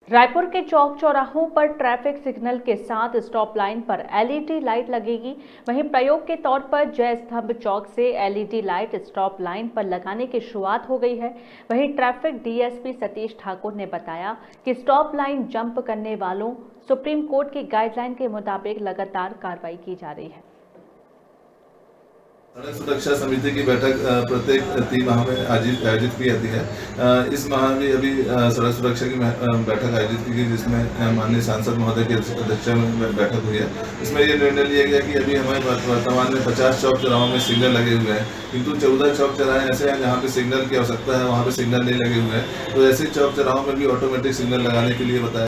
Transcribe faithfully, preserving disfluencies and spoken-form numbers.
रायपुर के चौक चौराहों पर ट्रैफिक सिग्नल के साथ स्टॉप लाइन पर एलईडी लाइट लगेगी। वहीं प्रयोग के तौर पर जय स्तंभ चौक से एलईडी लाइट स्टॉप लाइन पर लगाने की शुरुआत हो गई है। वहीं ट्रैफिक डीएसपी सतीश ठाकुर ने बताया कि स्टॉप लाइन जंप करने वालों सुप्रीम कोर्ट की गाइडलाइन के मुताबिक लगातार कार्रवाई की जा रही है। सड़क सुरक्षा समिति की बैठक प्रत्येक तीन माह में आयोजित की जाती है। इस माह भी अभी सड़क सुरक्षा की बैठक आयोजित की गई, जिसमें माननीय सांसद महोदय की अध्यक्षता में बैठक हुई है। इसमें ये निर्णय लिया गया कि अभी हमारे वर्तमान में पचास चौक चौराहों में सिग्नल लगे हुए हैं, किंतु चौदह चौक चौराहे ऐसे हैं जहाँ पे सिग्नल की आवश्यकता है, वहाँ पे सिग्नल नहीं लगे हुए हैं। तो ऐसे चौक चौराहों में भी ऑटोमेटिक सिग्नल लगाने के लिए बताया